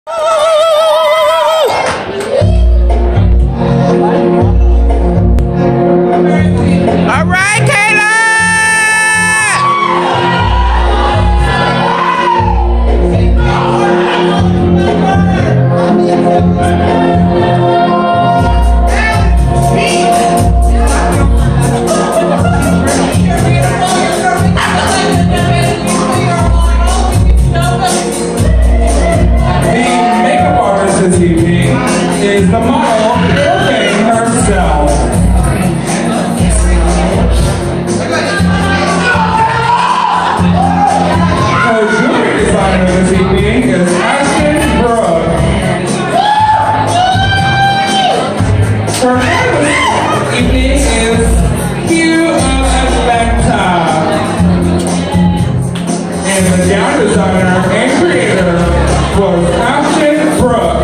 All right, Kayla! Is the model Hurricane herself. Her jewelry designer this evening is Ashton Brooke. Her hair this evening is Hugh of Atlanta. And the gown designer and creator was Ashton Brooke.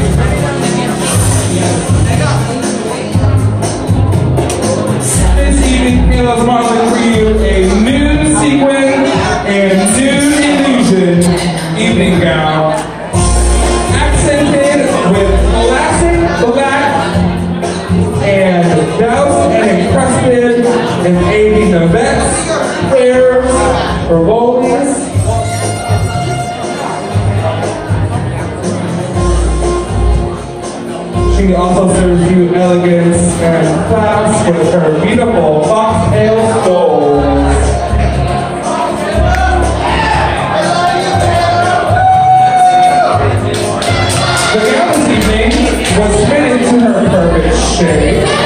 Kayla's modeling for you a nude sequin and nude illusion evening gown, accented with classic black and doused and encrusted in AV Nevettes, flares, Rivoli's. She also serves you elegance and class with her beautiful foxtail stoles. The gown this evening was fitted to her perfect shape.